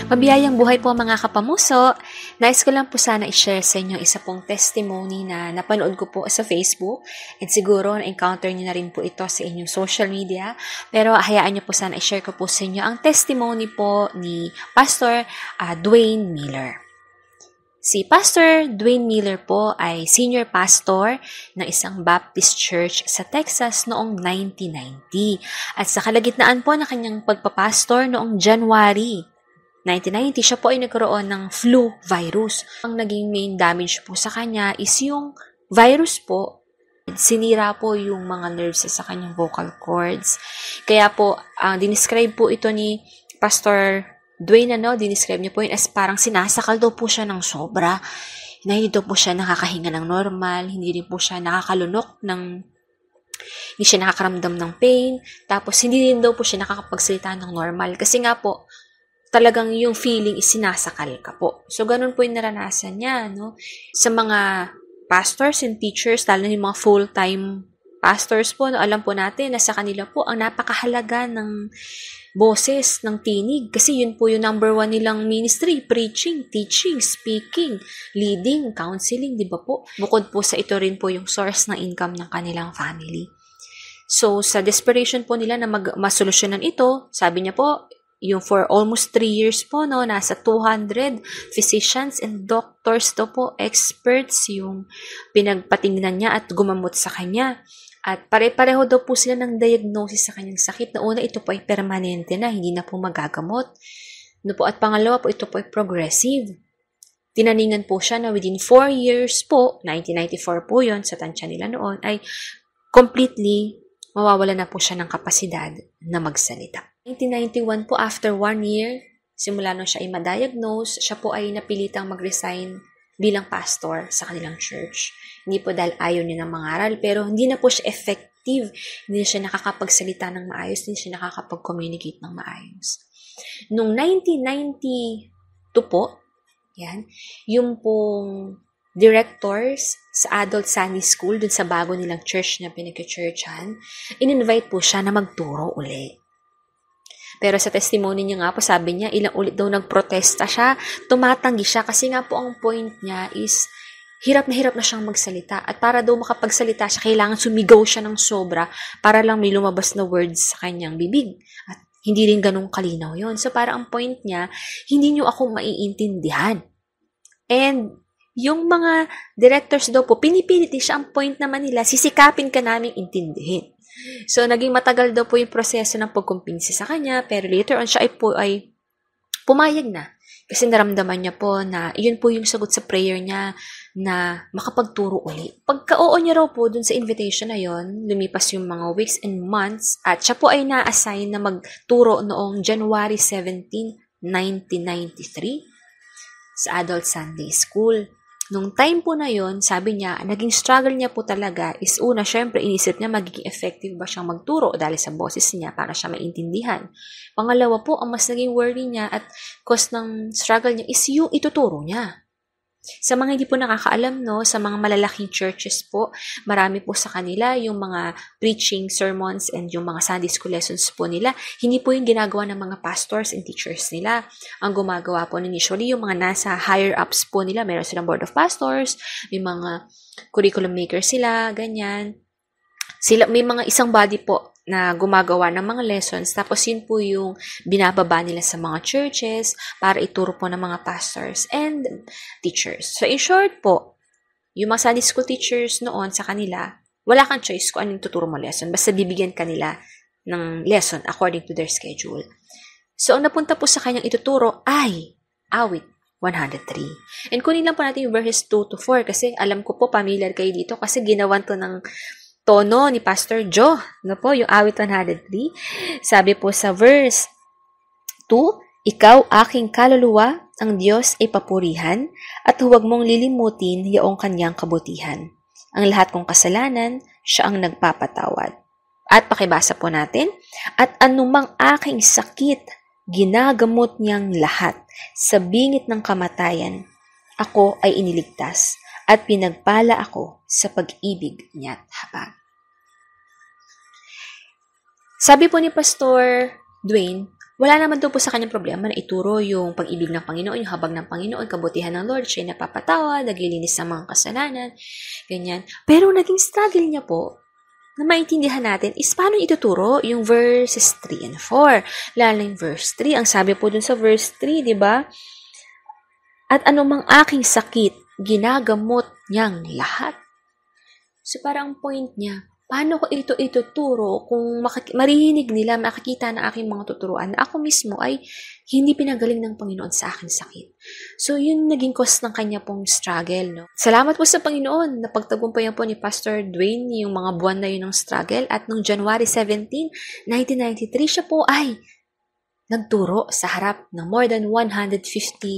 Mabiyayang buhay po mga kapamuso. Nais ko lang po sana i-share sa inyo isa pong testimony na napanood ko po sa Facebook and siguro na-encounter nyo na rin po ito sa inyong social media. Pero hayaan nyo po sana i-share ko po sa inyo ang testimony po ni Pastor Dwayne Miller. Si Pastor Dwayne Miller po ay senior pastor ng isang Baptist Church sa Texas noong 1990. At sa kalagitnaan po na kanyang pagpapastor noong January 1990, siya po ay nagkaroon ng flu virus. Ang naging main damage po sa kanya is yung virus po, sinira po yung mga nerves sa kanyang vocal cords. Kaya po, dinescribe po ito ni Pastor Dwayne, dinescribe niya po yun as parang sinasakal daw po siya ng sobra. Na hindi daw po siya nakakahinga ng normal, hindi rin po siya nakakalunok hindi siya nakakaramdam ng pain, tapos hindi rin daw po siya nakakapagsalita ng normal. Kasi nga po, talagang yung feeling is sinasakal ka po. So, ganun po yung naranasan niya, Sa mga pastors and teachers, lalo na yung mga full-time pastors po, alam po natin na sa kanila po ang napakahalaga ng boses, ng tinig. Kasi yun po yung number 1 nilang ministry, preaching, teaching, speaking, leading, counseling, di ba po? Bukod po sa ito rin po yung source ng income ng kanilang family. So, sa desperation po nila na masolusyonan ito, sabi niya po, yung for almost 3 years po, nasa 200 physicians and doctors daw po, experts yung pinagpatingnan niya at gumamot sa kanya. At pare-pareho daw po sila ng diagnosis sa kanyang sakit. Na una, ito po ay permanente na, hindi na po magagamot. At pangalawa po, ito po ay progressive. Tinaningan po siya na within 4 years po, 1994 po yon sa tansya nila noon, ay completely mawawala na po siya ng kapasidad na magsalita. 1991 po, after 1 year, simula nung siya ay ma-diagnose, siya po ay napilitang mag-resign bilang pastor sa kanilang church. Hindi po dahil ayaw niya ng mangaral, pero hindi na po siya effective. Hindi na siya nakakapagsalita ng maayos, hindi siya nakakapag-communicate ng maayos. Noong 1992 po, yung pong directors sa Adult Sunday School, dun sa bago nilang church na pinag-churchan, in-invite po siya na magturo uli. Pero sa testimony niya nga po, sabi niya, ilang ulit daw nagprotesta siya, tumatanggi siya kasi nga po ang point niya is hirap na siyang magsalita. At para daw makapagsalita siya, kailangan sumigaw siya ng sobra para lang may lumabas na words sa kanyang bibig. At hindi rin ganun kalinaw yon. So para ang point niya, hindi niyo ako maiintindihan. And yung mga directors daw po, pinipilit siya, ang point naman nila, sisikapin ka naming intindihin. So, naging matagal daw po yung proseso ng pagkumpinsi sa kanya, pero later on, siya ay pumayag na. Kasi naramdaman niya po na yun po yung sagot sa prayer niya na makapagturo uli. Pagka-oo niya raw po dun sa invitation na yon, lumipas yung mga weeks and months, at siya po ay na-assign na magturo noong January 17, 1993 sa Adult Sunday School. Nung time po na yon, sabi niya, naging struggle niya po talaga is una, syempre, inisip niya magiging effective ba siyang magturo dahil sa boses niya para siya maintindihan. Pangalawa po, ang mas naging worry niya at cause ng struggle niya is yung ituturo niya. Sa mga hindi po nakakaalam, sa mga malalaking churches po, marami po sa kanila yung mga preaching sermons and yung mga Sunday school lessons po nila. Hindi po yung ginagawa ng mga pastors and teachers nila. Ang gumagawa po usually yung mga nasa higher ups po nila. Meron silang board of pastors, may mga curriculum makers sila, ganyan. May mga isang body po na gumagawa ng mga lessons, tapos yun po yung binababa nila sa mga churches para ituro po ng mga pastors and teachers. So in short po, yung mga Sunday school teachers noon sa kanila, wala kang choice kung anong tuturo mo lesson, basta bibigyan kanila ng lesson according to their schedule. So ang napunta po sa kanyang ituturo ay awit 103. And kunin lang po natin yung verses 2 to 4 kasi alam ko po familiar kayo dito kasi ginawan to ng tono ni Pastor Joe. Yung awit 103. Sabi po sa verse 2, ikaw aking kaluluwa, ang Diyos ay papurihan, at huwag mong lilimutin yaong kanyang kabutihan. Ang lahat kong kasalanan, siya ang nagpapatawad. At pakibasa po natin, at anumang aking sakit, ginagamot niyang lahat. Sa bingit ng kamatayan, ako ay iniligtas, at pinagpala ako sa pag-ibig niya't habag. Sabi po ni Pastor Dwayne, Wala naman daw po sa kanyang problema na ituro yung pag-ibig ng Panginoon, yung habag ng Panginoon, kabutihan ng Lord, siya napapatawa, naglilinis sa mga kasalanan, ganyan. Pero naging struggle niya po, na maintindihan natin, is paano ituturo yung verses 3 and 4. Lalo yung verse 3, ang sabi po dun sa verse 3, di ba? At anumang aking sakit, ginagamot niyang lahat. So parang point niya, paano ko ito ituturo kung marihinig nila, makikita na aking mga tuturuan na ako mismo ay hindi pinagaling ng Panginoon sa aking sakit. So, yun naging cause ng kanya pong struggle. No? Salamat po sa Panginoon. Napagtagumpayan po ni Pastor Dwayne yung mga buwan na yun ng struggle. At noong January 17, 1993, siya po ay nagturo sa harap ng more than 150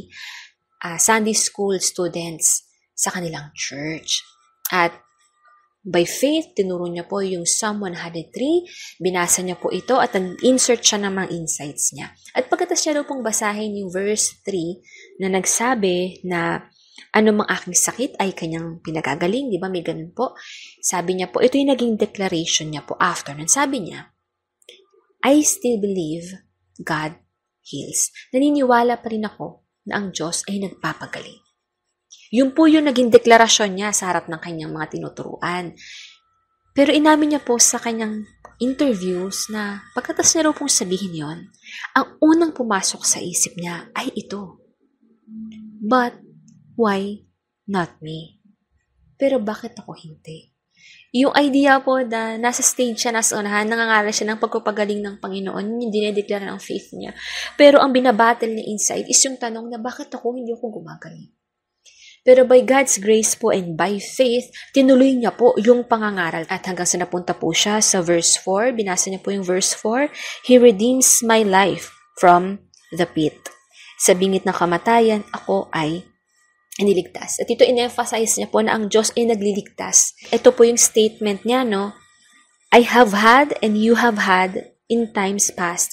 Sunday school students sa kanilang church. At by faith, tinuro niya po yung Psalm 103, binasa niya po ito at insert siya ng mga insights niya. At pagkatas niya daw pong basahin yung verse 3 na nagsabi na anumang aking sakit ay kanyang pinagagaling, di ba? May ganun po. Sabi niya po, ito yung naging declaration niya po after nun. Sabi niya, I still believe God heals. Naniniwala pa rin ako na ang Diyos ay nagpapagaling. Yun po yung naging deklarasyon niya sa harap ng kanyang mga tinuturuan. Pero inamin niya po sa kanyang interviews na pagkatas niya raw pong sabihin yon, ang unang pumasok sa isip niya ay ito. But, why not me? Pero bakit ako hindi? Yung idea po na nasa stage siya, nasa unahan, nangangaral siya ng pagpapagaling ng Panginoon, yung dinedeklara ng faith niya. Pero ang binabattle niya inside is yung tanong na bakit ako hindi ako gumagaling? Pero by God's grace po and by faith, tinuloy niya po yung pangangaral. At hanggang sa napunta po siya sa verse 4, binasa niya po yung verse 4, He redeems my life from the pit. Sa bingit ng kamatayan, ako ay iniligtas. At ito in-emphasize niya po na ang Diyos ay nagliligtas. Ito po yung statement niya, no? I have had and you have had in times past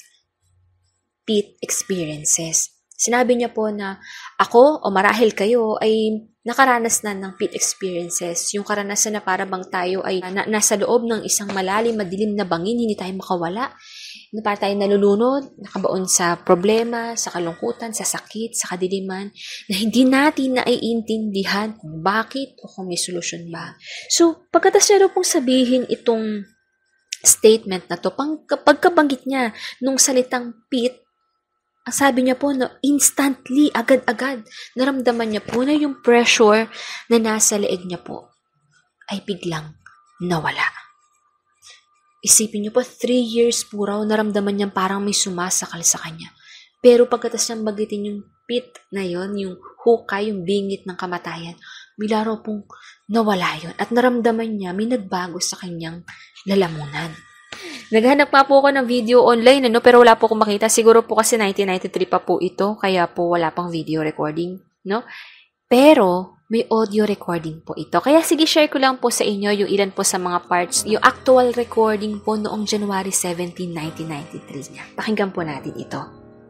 pit experiences. Sinabi niya po na ako o marahil kayo ay nakaranas na ng pit experiences. Yung karanasan na para bang tayo ay nasa loob ng isang malalim, madilim na bangin, hindi tayo makawala. Na para tayo nalulunod, nakabaon sa problema, sa kalungkutan, sa sakit, sa kadiliman, na hindi natin naiintindihan kung bakit o kung may solusyon ba. So, pagkatas niya pong sabihin itong statement na to, pagkabanggit niya nung salitang pit, ang sabi niya po na instantly, agad-agad, naramdaman niya po na yung pressure na nasa leeg niya po ay biglang nawala. Isipin niyo po, 3 years po raw naramdaman niya parang may sumasakal sa kanya. Pero pagkatas niyang bagitin yung pit na yon, yung hukay, yung bingit ng kamatayan, bila raw pong nawala yon. At naramdaman niya may nagbago sa kanyang lalamunan. Naghanap nga po ako ng video online, pero wala po akong makita. Siguro po kasi 1993 pa po ito, kaya po wala pang video recording, no? Pero may audio recording po ito. Kaya sige, share ko lang po sa inyo yung ilan po sa mga parts, yung actual recording po noong January 17, 1993 niya. Pakinggan po natin ito.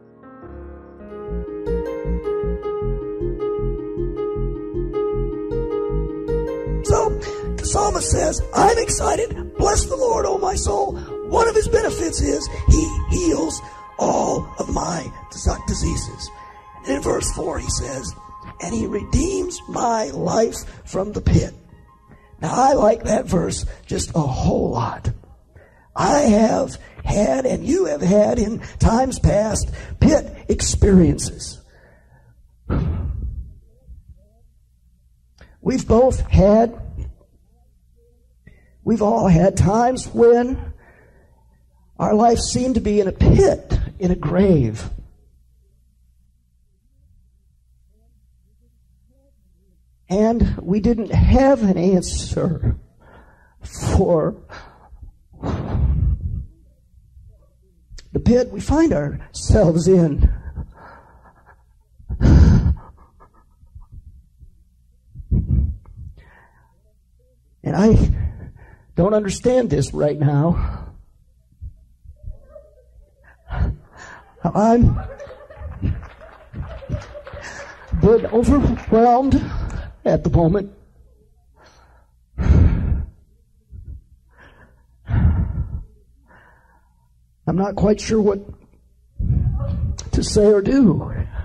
So, the psalmist says, I'm excited. Bless the Lord, O my soul. One of his benefits is he heals all of my diseases. And in verse 4 he says, and he redeems my life from the pit. Now I like that verse just a whole lot. I have had, and you have had in times past, pit experiences. We've all had times when our life seemed to be in a pit, in a grave. And we didn't have an answer for the pit we find ourselves in. And I don't understand this right now. I'm a bit overwhelmed at the moment. I'm not quite sure what to say or do.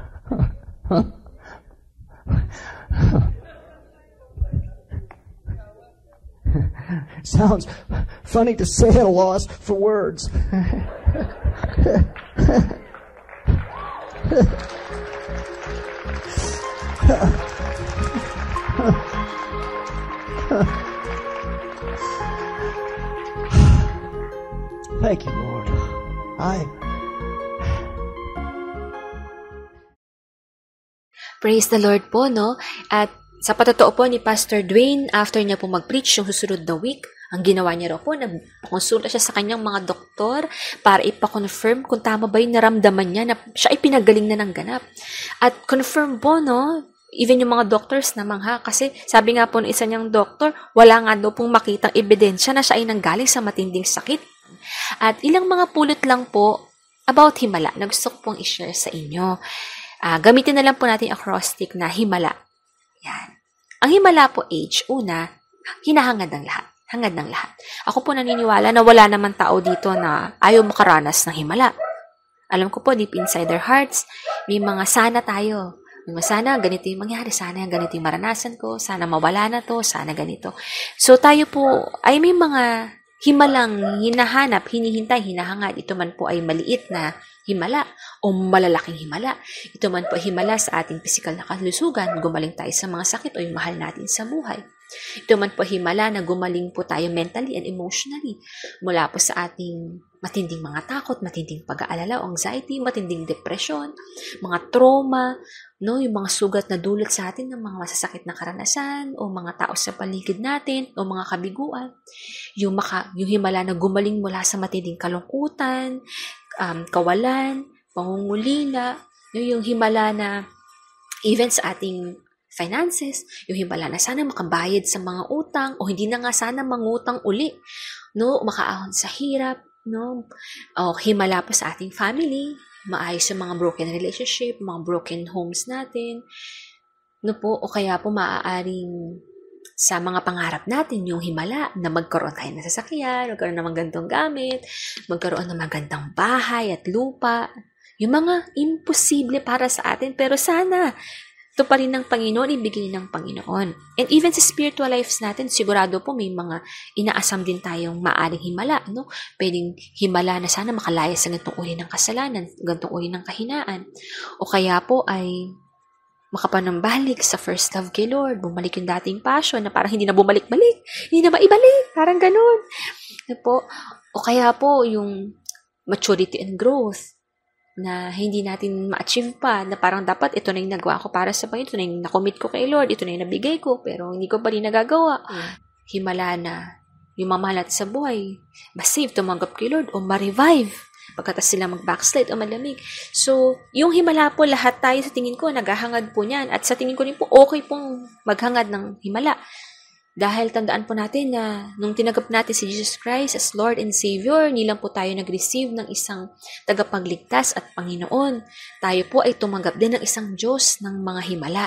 Sounds funny to say at a loss for words. Thank you, Lord. Praise the Lord po, no? At sa patotoo po ni Pastor Dwayne, after niya po mag-preach yung susunod na week, ang ginawa niya raw po, nagkonsulta siya sa kanyang mga doktor para ipa-confirm kung tama ba yung naramdaman niya na siya ay pinagaling na ng ganap. At confirm po, no? Even yung mga doctors na mangha, kasi sabi nga po ng isa niyang doktor, wala nga daw pong makitang ebidensya na siya ay nanggaling sa matinding sakit. At ilang mga pulot lang po about himala na gusto ko pong i-share sa inyo. Gamitin na lang po natin acrostic na himala. Yan. Ang himala po, H, una, hinahangad ng lahat. Hangad ng lahat. Ako po naniniwala na wala naman tao dito na ayaw makaranas ng himala. Alam ko po, deep inside their hearts, may mga sana tayo. May mga sana, ganito yung mangyari. Sana ganito yung maranasan ko. Sana mawala na to. Sana ganito. So, tayo po ay may mga himalang hinahanap, hinihintay, hinahangad. Ito man po ay maliit na himala o malalaking himala. Ito man po ay himala sa ating pisikal na kalusugan, gumaling tayo sa mga sakit o yung mahal natin sa buhay. Ito man po himala na gumaling po tayo mentally and emotionally mula po sa ating matinding mga takot, matinding pag-aalala o anxiety, matinding depression, mga trauma, no, yung mga sugat na dulot sa atin ng mga masasakit na karanasan o mga tao sa paligid natin o mga kabiguan. Yung himala na gumaling mula sa matinding kalungkutan, kawalan, pangungulila, yung himala na even sa ating finances, yung himala na sana makabayad sa mga utang o hindi na nga sana mangutang uli, no, makaahon sa hirap, no, o himala po sa ating family, maayos yung mga broken relationship, mga broken homes natin, no po, o kaya po maaaring sa mga pangarap natin, yung himala na magkaroon tayo ng sasakyan, magkaroon ng magandang gamit, magkaroon ng magandang bahay at lupa, yung mga imposible para sa atin, pero sana ito pa rin ng Panginoon, ibigay ng Panginoon. And even sa spiritual lives natin, sigurado po may mga inaasam din tayong maaring himala, no? Pwedeng himala na sana makalaya sa ganitong uri ng kasalanan, ganitong uri ng kahinaan. O kaya po ay makapanambalik sa first love kay Lord, bumalik yung dating passion na parang hindi na bumalik-balik, hindi na maibalik, parang ganun. No po? O kaya po yung maturity and growth, na hindi natin ma-achieve pa, na parang dapat ito na yung nagawa ko para sa Panginoon, ito na yung nakomit ko kay Lord, ito na yung nabigay ko, pero hindi ko pa rin nagagawa. Himala na yung mamahal natin sa buhay, ma-save, tumanggap kay Lord, o ma-revive, pagkatas sila mag-backslide o malamig. So, yung himala po, lahat tayo sa tingin ko, naghahangad po niyan, at sa tingin ko rin po, okay pong maghangad ng himala. Dahil tandaan po natin na nung tinagap natin si Jesus Christ as Lord and Savior, hindi lang po tayo nag-receive ng isang tagapagligtas at Panginoon. Tayo po ay tumanggap din ng isang Diyos ng mga himala.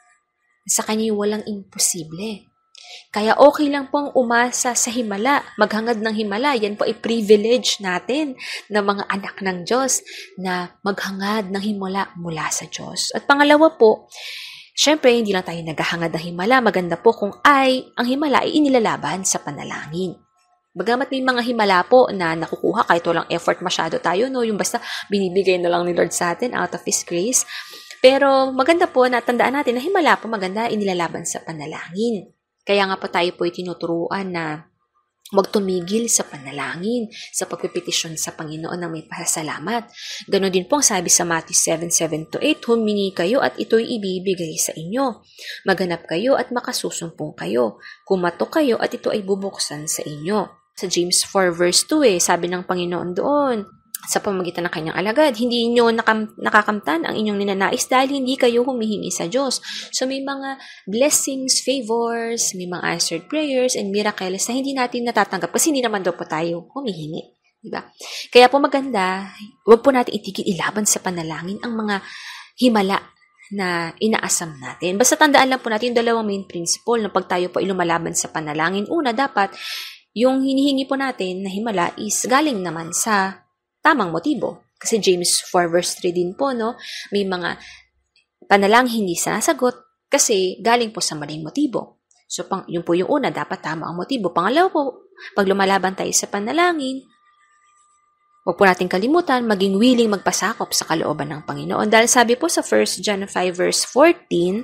Sa Kanya walang imposible. Kaya okay lang pong umasa sa himala, maghangad ng himala. Yan po ay privilege natin na mga anak ng Diyos na maghangad ng himala mula sa Diyos. At pangalawa po, syempre, hindi lang tayo naghahangad ng himala. Maganda po kung ang himala ay inilalaban sa panalangin. Bagamat may mga himala po na nakukuha kahit walang effort masyado tayo, no? Yung basta binibigay na lang ni Lord sa atin out of His grace. Pero maganda po na tandaan natin na himala po maganda inilalaban sa panalangin. Kaya nga po tayo po ay tinuturuan na huwag tumigil sa panalangin, sa pagpipetisyon sa Panginoon na may pasasalamat. Ganon din po ang sabi sa Matthew 7:7-8, humingi kayo at ito'y ibibigay sa inyo. Maghanap kayo at makasusumpong kayo. Kumatok kayo at ito ay bubuksan sa inyo. Sa James 4:2, sabi ng Panginoon doon, sa pamamagitan ng kanyang alagad, hindi inyo nakakamtan ang inyong ninanais dahil hindi kayo humihingi sa Diyos. So may mga blessings, favors, may mga answered prayers, and miracles na hindi natin natatanggap kasi hindi naman daw po tayo humihingi. Diba? Kaya po maganda, huwag po natin itigil ilaban sa panalangin ang mga himala na inaasam natin. Basta tandaan lang po natin yung dalawang main principle na pag tayo po ilumalaban sa panalangin. Una, dapat yung hinihingi po natin na himala is galing naman sa tamang motibo. Kasi James 4 verse 3 din po, no? May mga panalangin hindi sinasagot kasi galing po sa maling motibo. So, yun po yung una, dapat tama ang motibo. Pangalawa po, pag lumalaban tayo sa panalangin, huwag po natin kalimutan, maging willing magpasakop sa kalooban ng Panginoon. Dahil sabi po sa 1 John 5 verse 14,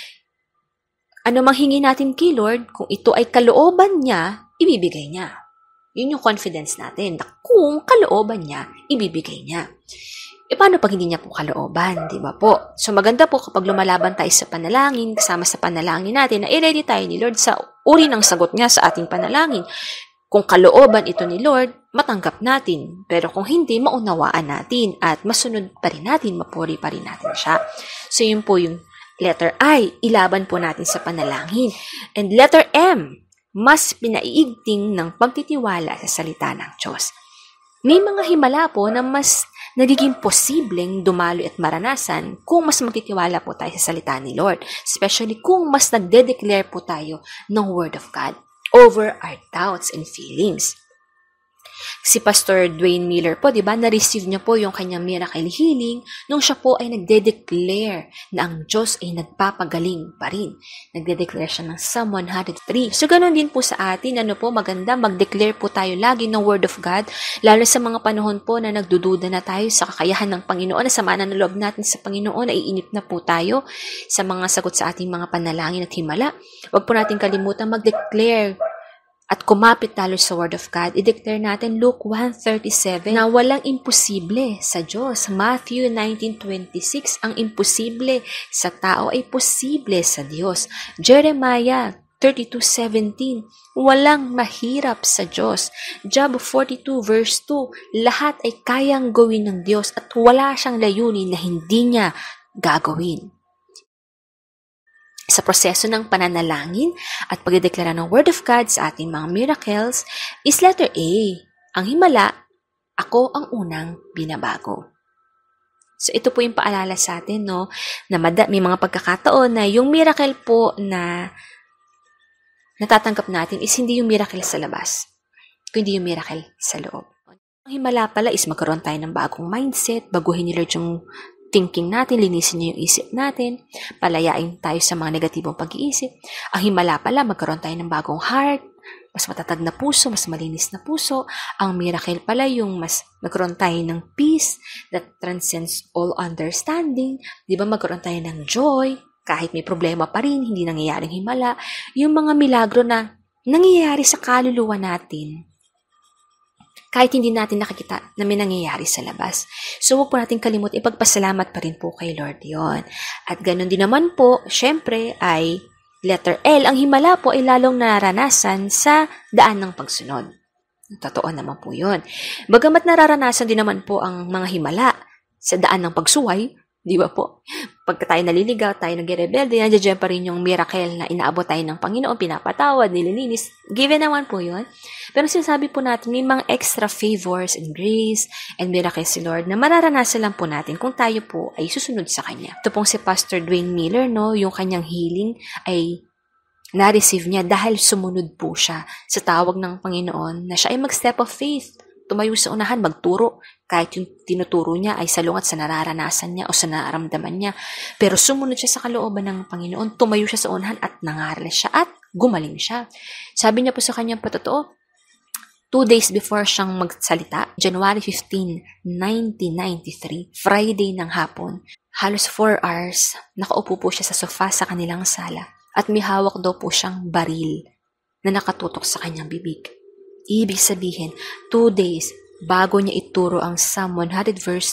ano mang hingi natin kay Lord, kung ito ay kalooban niya, ibibigay niya. Yun yung confidence natin, na kung kalooban niya, ibibigay niya. E paano pag hindi niya po kalooban, di ba po? So maganda po kapag lumalaban tayo sa panalangin, kasama sa panalangin natin, na i-ready tayo ni Lord sa uri ng sagot niya sa ating panalangin. Kung kalooban ito ni Lord, matanggap natin. Pero kung hindi, maunawaan natin at masunod pa rin natin, mapuri pa rin natin siya. So yun po yung letter I, ilaban po natin sa panalangin. And letter M, mas pinaiigting ng pagtitiwala sa salita ng Diyos. May mga himala po na mas nagiging posibleng dumalo at maranasan kung mas magtitiwala po tayo sa salita ni Lord. Especially kung mas nagde-declare po tayo ng Word of God over our doubts and feelings. Si Pastor Dwayne Miller po, di ba, na-receive niya po yung kanyang miracle healing nung siya po ay nagde-declare na ang Diyos ay nagpapagaling pa rin. Nagde-declare siya ng Psalm 103. So, ganun din po sa atin, maganda, mag-declare po tayo lagi ng Word of God, lalo sa mga panahon po na nagdududa na tayo sa kakayahan ng Panginoon, na sama na ng loob natin sa Panginoon, naiinip na po tayo sa mga sagot sa ating mga panalangin at himala. Huwag po natin kalimutan mag-declare at kumapit talo sa Word of God. I-declare natin Luke 1:37 na walang imposible sa Diyos. Matthew 19:26, ang imposible sa tao ay posible sa Diyos. Jeremiah 32:17, walang mahirap sa Diyos. Job 42 verse 2, lahat ay kayang gawin ng Diyos at wala siyang layunin na hindi niya gagawin. Sa proseso ng pananalangin at pagdedeklara ng Word of God sa ating mga miracles is letter A. Ang himala, ako ang unang binabago. So ito po yung paalala sa atin, no, na may mga pagkakataon na yung miracle po na natatanggap natin is hindi yung miracle sa labas, kundi yung miracle sa loob. Ang himala pala is magkaroon tayo ng bagong mindset, baguhin ni Lord yung thinking natin, linisin niyo yung isip natin, palayain tayo sa mga negatibong pag-iisip. Ang himala pala, magkaroon tayo ng bagong heart, mas matatag na puso, mas malinis na puso. Ang miracle pala yung mas magkaroon tayo ng peace that transcends all understanding. Di ba magkaroon tayo ng joy, kahit may problema pa rin, hindi nangyayaring himala. Yung mga milagro na nangyayari sa kaluluwa natin, kahit hindi natin nakikita na may nangyayari sa labas. So, huwag po natin kalimut, ipagpasalamat pa rin po kay Lord yon. At ganun din naman po, syempre, ay letter L. Ang himala po ay lalong nararanasan sa daan ng pagsunod. Totoo naman po yun. Bagamat nararanasan din naman po ang mga himala sa daan ng pagsuway, di ba po? Pagka tayo naliligaw, tayo nag-rebelde, nandiyan pa rin yung miracle na inaabot tayo ng Panginoon, pinapatawad, nililinis. Given naman po yun. Pero sinasabi po natin, may mga extra favors and grace and miracles si Lord na mararanasan lang po natin kung tayo po ay susunod sa Kanya. Ito pong si Pastor Dwayne Miller, no, yung kanyang healing ay na-receive niya dahil sumunod po siya sa tawag ng Panginoon na siya ay mag-step of faith. Tumayo sa unahan, magturo, kahit yung tinuturo niya ay salungat sa nararanasan niya o sa nararamdaman niya. Pero sumunod siya sa kalooban ng Panginoon, tumayo siya sa unahan at nangaral siya at gumaling siya. Sabi niya po sa kanyang patotoo, 2 days before siyang magsalita, January 15, 1993, Friday ng hapon, halos 4 hours, nakaupo po siya sa sofa sa kanilang sala at may hawak daw po siyang baril na nakatutok sa kanyang bibig. Ibig sabihin, 2 days bago niya ituro ang Psalm 100 verse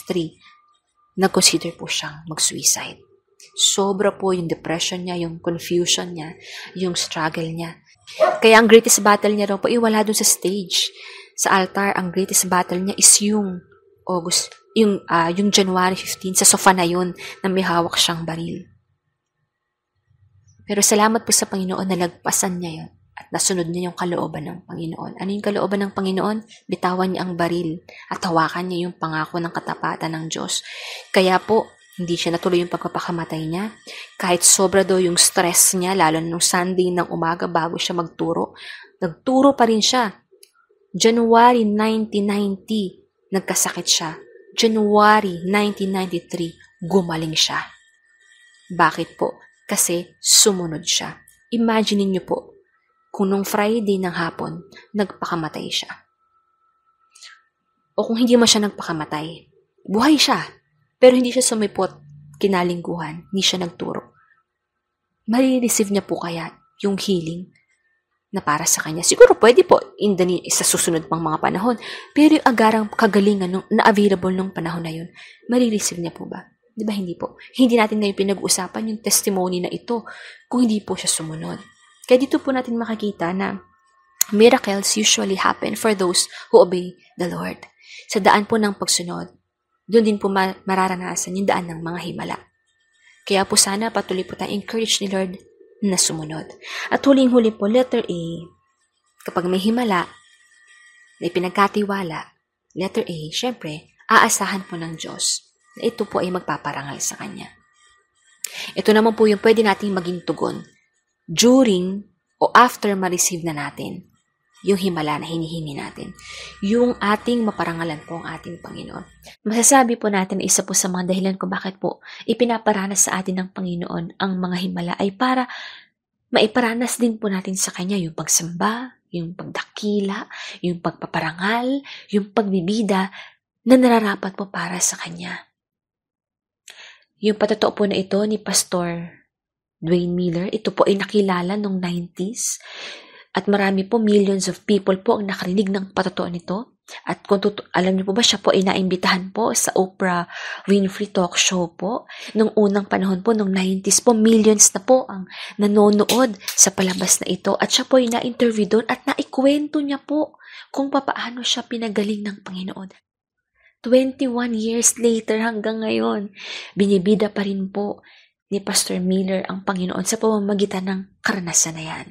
3, nag-consider po siyang mag-suicide. Sobra po yung depression niya, yung confusion niya, yung struggle niya. Kaya ang greatest battle niya raw po, wala dun sa stage. Sa altar, ang greatest battle niya is yung January 15, sa sofa na yun, na may hawak siyang baril. Pero salamat po sa Panginoon na lagpasan niya yun. At nasunod niya yung kalooban ng Panginoon. Ano yung kalooban ng Panginoon? Bitawan niya ang baril at hawakan niya yung pangako ng katapatan ng Diyos. Kaya po, hindi siya natuloy yung pagpapakamatay niya. Kahit sobra daw yung stress niya, lalo nung Sunday ng umaga bago siya magturo, nagturo pa rin siya. January 1990, nagkasakit siya. January 1993, gumaling siya. Bakit po? Kasi sumunod siya. Imagine niyo po, kung nung Friday ng hapon, nagpakamatay siya. O kung hindi man siya nagpakamatay, buhay siya, pero hindi siya sumipot, kinalingguhan, hindi siya nagturo. Marireceive niya po kaya yung healing na para sa kanya. Siguro pwede po sa susunod pang mga panahon, pero yung agarang kagalingan na available nung panahon na yun, marireceive niya po ba? Di ba hindi po? Hindi natin ngayon pinag-uusapan yung testimony na ito kung hindi po siya sumunod. Kaya dito po natin makikita na miracles usually happen for those who obey the Lord. Sa daan po ng pagsunod, doon din po mararanasan yung daan ng mga himala. Kaya po sana patuloy po tayo encourage ni Lord na sumunod. At huling-huli po, letter A, kapag may himala, may pinagkatiwala, letter A, syempre, aasahan po ng Diyos na ito po ay magpaparangal sa Kanya. Ito naman po yung pwede nating maging tugon during o after ma-receive na natin yung himala na hinihingi natin. Yung ating maparangalan po ang ating Panginoon. Masasabi po natin na isa po sa mga dahilan kung bakit po ipinaparanas sa atin ng Panginoon ang mga himala ay para maiparanas din po natin sa Kanya yung pagsamba, yung pagdakila, yung pagpaparangal, yung pagbibida na nararapat po para sa Kanya. Yung patotoo po na ito ni Pastor Dwayne Miller, ito po ay nakilala noong 90s at marami po, millions of people po ang nakarinig ng patotoo nito. At kung alam niyo po ba, siya po ay naimbitahan po sa Oprah Winfrey Talk Show po. Nung unang panahon po, noong 90s po, millions na po ang nanonood sa palabas na ito. At siya po ay na-interview doon at naikwento niya po kung paano siya pinagaling ng Panginoon. 21 years later hanggang ngayon, binibida pa rin po ni Pastor Miller ang Panginoon sa pamamagitan ng karanasan na yan.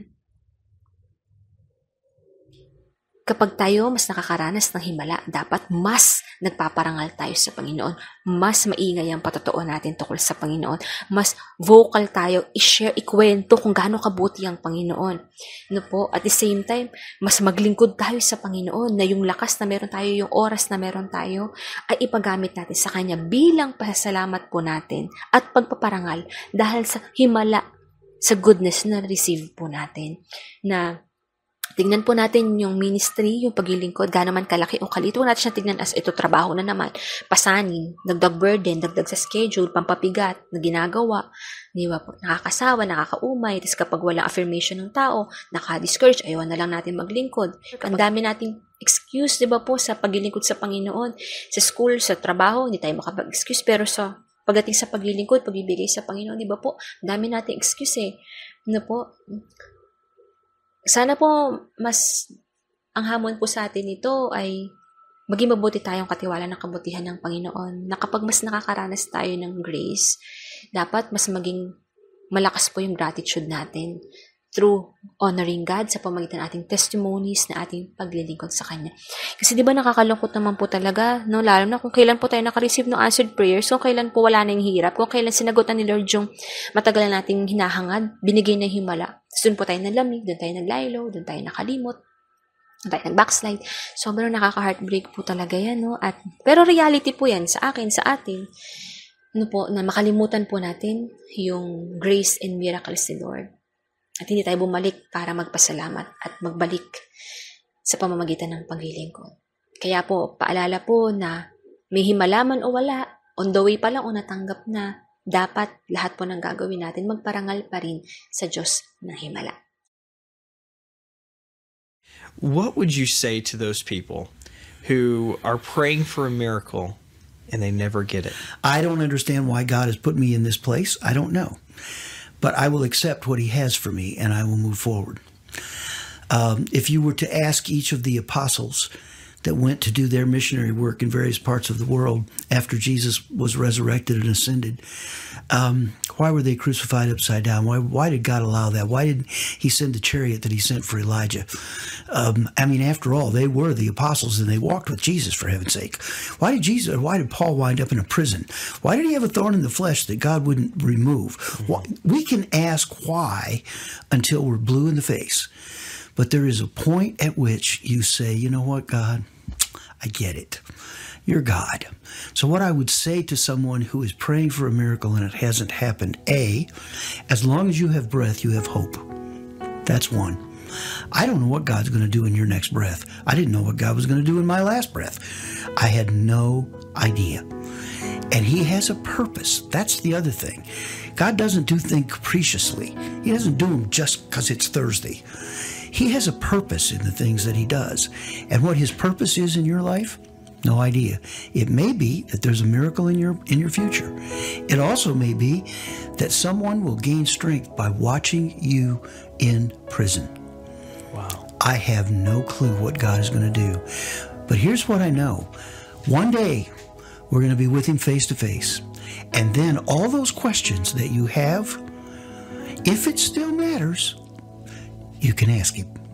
Kapag tayo mas nakakaranas ng himala, dapat mas nagpaparangal tayo sa Panginoon. Mas maingay ang patotoo natin tungkol sa Panginoon. Mas vocal tayo, i-share, ikwento kung gaano kabuti ang Panginoon. No po? At the same time, mas maglingkod tayo sa Panginoon na yung lakas na meron tayo, yung oras na meron tayo, ay ipagamit natin sa Kanya bilang pasasalamat po natin at pagpaparangal dahil sa himala, sa goodness na receive po natin. Na tignan po natin yung ministry, yung paglilingkod, gaano man kalaki o kalit. Huwag natin siya tignan as ito trabaho na naman. Pasanin, dagdag burden, dagdag sa schedule, pampapigat na ginagawa. Di ba po? Nakakasawa, nakakaumay. Tapos kapag walang affirmation ng tao, nakaka-discourage, ayaw na lang natin maglingkod. Ang dami nating excuse, di ba po, sa paglilingkod sa Panginoon. Sa school, sa trabaho, hindi tayo makapag-excuse. Pero sa pagdating sa paglilingkod, pagbibigay sa Panginoon, di ba po, dami nating excuse eh. Ano po? Sana po mas ang hamon po sa atin ito ay maging mabuti tayong katiwala ng kabutihan ng Panginoon. Na kapag mas nakakaranas tayo ng grace, dapat mas maging malakas po yung gratitude natin through honoring God sa pamamagitan ng ating testimonies na ating paglilingkod sa Kanya. Kasi di ba nakakalungkot naman po talaga, no? Lalo na kung kailan po tayo nakareceive ng answered prayers, kung kailan po wala na yung hirap, kung kailan sinagutan ni Lord yung matagal na nating hinahangad, binigay na yung himala. Doon po tayo nalamig, doon tayo naglaylo, doon tayo nakalimot, doon tayo nag-backslide. Sobrang nakaka-heartbreak po talaga yan, no? Pero reality po yan sa akin, sa atin, no po, na makalimutan po natin yung grace and miracles ni Lord. At hindi tayo bumalik para magpasalamat at magbalik sa pamamagitan ng paglilingkod. Kaya po, paalala po na may himala man o wala, on the way pa lang o natanggap na, dapat lahat po ng gagawin natin magparangal pa rin sa Diyos ng himala. What would you say to those people who are praying for a miracle and they never get it? I don't understand why God has put me in this place. I don't know. But I will accept what He has for me, and I will move forward. If you were to ask each of the apostles that went to do their missionary work in various parts of the world after Jesus was resurrected and ascended, why were they crucified upside down? Why did God allow that? Why did He send the chariot that He sent for Elijah? After all, they were the apostles and they walked with Jesus, for heaven's sake. Why did Paul wind up in a prison? Why did he have a thorn in the flesh that God wouldn't remove? We can ask why until we're blue in the face. But there is a point at which you say, you know what, God, I get it. You're God. So what I would say to someone who is praying for a miracle and it hasn't happened, A, as long as you have breath, you have hope. That's one. I don't know what God's going to do in your next breath. I didn't know what God was going to do in my last breath. I had no idea. And He has a purpose. That's the other thing. God doesn't do things capriciously. He doesn't do them just because it's Thursday. He has a purpose in the things that He does. And what His purpose is in your life, no idea. It may be that there's a miracle in your future. It also may be that someone will gain strength by watching you in prison. Wow. I have no clue what God is going to do. But here's what I know. One day, we're going to be with Him face to face. And then all those questions that you have, if it still matters, you can ask Him.